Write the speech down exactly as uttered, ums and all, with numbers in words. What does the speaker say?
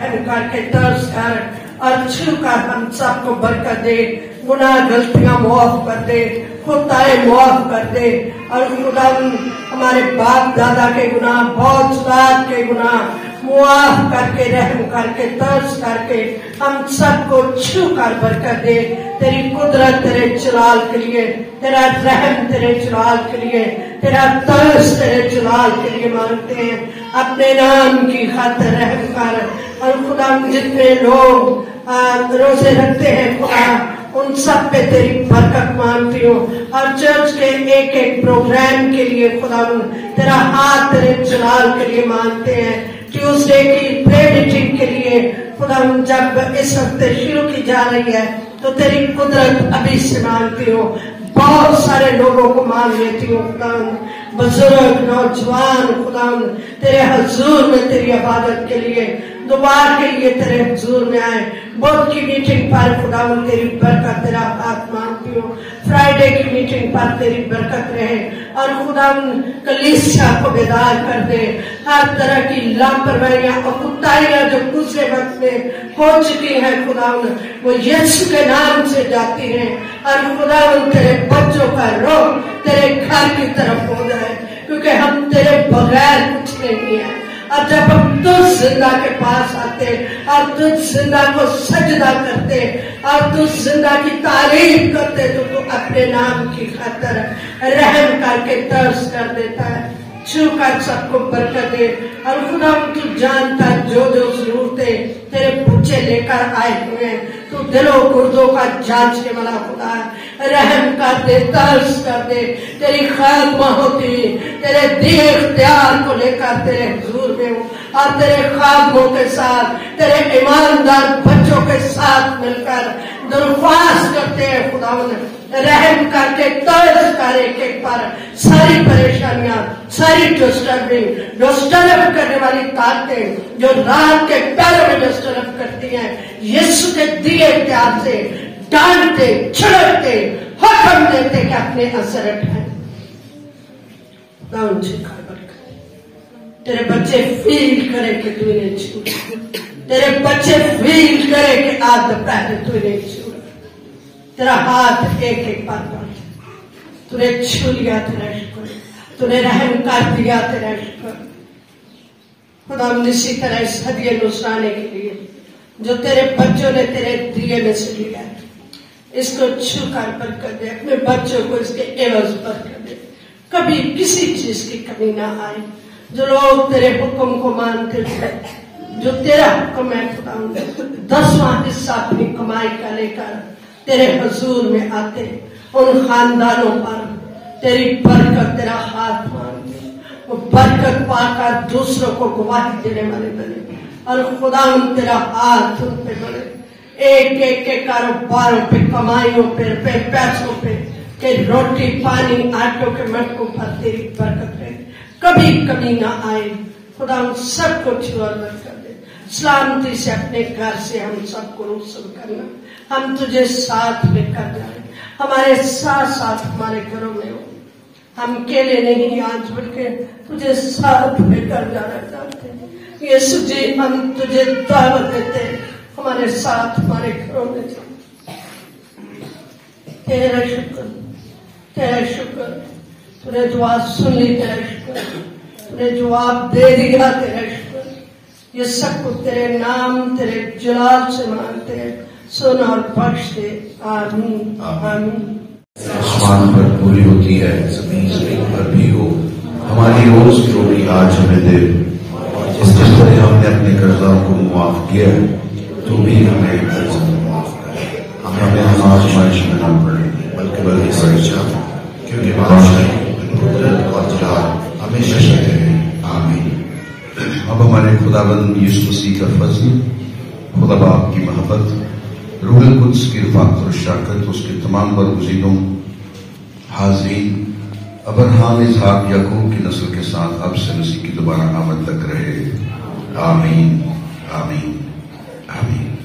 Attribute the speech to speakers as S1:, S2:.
S1: رحم کر کے ترس کر اور چھو کر ہم سب کو برکت دے، گناہ غلطیاں معاف کر دے، خطائے معاف کر دے، اور خدا ہمارے باپ دادا کے گناہ، بہت سات کے گناہ معاف کر کے، رحم کر کے، ترس کر کے ہم سب کو چھو کر برکت دے۔ تیری قدرت تیرے جلال کے لیے، تیرا رحم تیرے جلال کے لیے، تیرا ترس تیرے جلال کے لیے مانگتے ہیں۔ اپنے نام کی خاطر رحم کر، اور خدا جتنے لوگ روزے رکھتے ہیں خدا ان سب پہ تیری برکت مانگتی ہوں، اور چرچ کے ایک ایک پروگرام کے لیے خدا تیرا ہاتھ تیرے جلال کے لیے مانگتے ہیں۔ ٹیوزڈے کی پرے میٹنگ کے لیے خدا جب اس ہفتے شروع کی جا رہی ہے تو تیری قدرت ابھی سے مانگتی ہوں، بہت سارے لوگوں کو مانگ لیتی ہوں خدا، بزرگ نوجوان خدا تیرے حضور میں تیری عبادت کے لیے دوبارہ کے لیے تیرے حضور میں آئے۔ بدھ کی میٹنگ پر خدا تیری برکت تیرا ہاتھ مانگتی ہوں، فرائیڈے کی میٹنگ پر تیری برکت رہے، اور خدا کلیسیا کو بیدار کر دے۔ ہر طرح کی لاپرواہیاں اور کوتاہیاں جو گزرے وقت میں ہو چکی ہیں خدا وہ یسوع کے نام سے جاتی ہیں، اور خدا تیرے بچوں کا رخ تیرے گھر کی طرف ہو جائے، کیونکہ ہم تیرے بغیر کچھ نہیں ہیں۔ اور جب ہم تجھ زندہ کے پاس آتے اور تجھ زندہ کو سجدہ کرتے اور تجھ زندہ کی تعریف کرتے تو تو اپنے نام کی خاطر رحم کر کے ترس کر دیتا ہے۔ چھو کر سب کو برکت دے، اور خدا تو جانتا جو جو ضرورتیں تیرے بچے لے کر آئے ہوئے ہیں، تو دلوں گردوں کا جانچنے والا خدا ہے، رحم کر دے، ترس کر دے۔ تیری خیر ہوتی تیرے دیے اختیار کو لے کر تیرے حضور میں ہوں، اور تیرے خادموں کے ساتھ، تیرے ایماندار بچوں کے ساتھ مل کر درخواست کرتے ہیں خدا رحم کر کے ترس کر ایک ایک پر ساری پریشانیاں، ساری ڈسٹربنگ ڈسٹرب کرنے والی طاقتیں جو رات کے پیروں میں ڈسٹرب کرتی ہیں، یسوع کے دیے اختیار سے ڈانٹتے، چھڑکتے، حکم دیتے کہ اپنے اثر اٹھائیں۔ ان سے خبر کرے تیرے بچے فیل کرے کہ تو انہیں چھوڑا، تیرے بچے فیل کرے کہ آج دوپہر تو انہیں چھوڑا، تیرا ہاتھ ایک ایک بار بڑھ، تو نے چھو لیا تیرا شکر، تو نے رحم کر دیا تیرا شکر۔ خدا اسی طرح اس ہدیے نصرانے کے لیے جو تیرے بچوں نے تیرے دیے میں سے لیا ہے، اس کو چھو کر برکت دے، اپنے بچوں کو اس کے عوض برکت دے، کبھی کسی چیز کی کمی نہ آئے۔ جو لوگ تیرے حکم کو مانتے تھے، جو تیرا حکم ہے خدا دسواں حصہ اپنی کمائی کا لے کر تیرے حضور میں آتے، ان خاندانوں پر تیری برکت، تیرا ہاتھ مانگتے، وہ برکت پا کر دوسروں کو گواہی دینے والے بنے، اور خدا ان تیرا ہاتھ ان پہ بڑھے، ایک ایک کے کاروباروں پہ، کمائیوں پہ، پیسوں پہ، کہ روٹی پانی آٹوں کے مٹکوں پر تیری برکت رہے، کبھی کمی نہ آئے۔ خدا ان سب کو چھو اور برکت دے، سلامتی سے اپنے گھر سے ہم سب کو رسول کرنا، ہم تجھے ساتھ لے کر جائیں، ہمارے ساتھ ساتھ ہمارے گھروں میں ہو، ہم اکیلے نہیں آج بلکہ تجھے ساتھ لے کر جانا چاہتے ہیں۔ یسوع جی ہم تجھے دعوت دیتے ہیں، ہمارے ساتھ ہمارے گھروں میں جا۔ تیرا شکر، تیرا شکر، تو نے دعا سن لی، تیرا شکر، تو نے جواب دے دیا، تیرا شکر۔ یہ سب کو تیرے نام، تیرے جلال سے مانگتے ہیں، سن اور بخش دے، آمین آمین۔
S2: آسمان پر پوری ہوتی ہے، زمین زمین پر بھی ہو، ہماری روز کی روٹی آج ہمیں دے، جس جس طرح ہم نے اپنے قرضوں کو معاف کیا تو بھی ہمیں قرض معاف کرے، ہمیں اپنے آزمائش میں نہ پڑے بلکہ بلکہ سچا، کیونکہ بادشاہی، قدرت اور جلال ہمیشہ رہتے ہیں، آمین۔ اب ہمارے خداوند یسوع مسیح کا فضل، خدا باپ کی محبت، روح القدس کی رفاقت اور شراکت اس کے تمام برگزیدوں، حاضرین، ابراہیم، اسحاق، یعقوب کی نسل کے ساتھ اب سے مسیح کی دوبارہ آمد تک رہے، آمین آمین آمین۔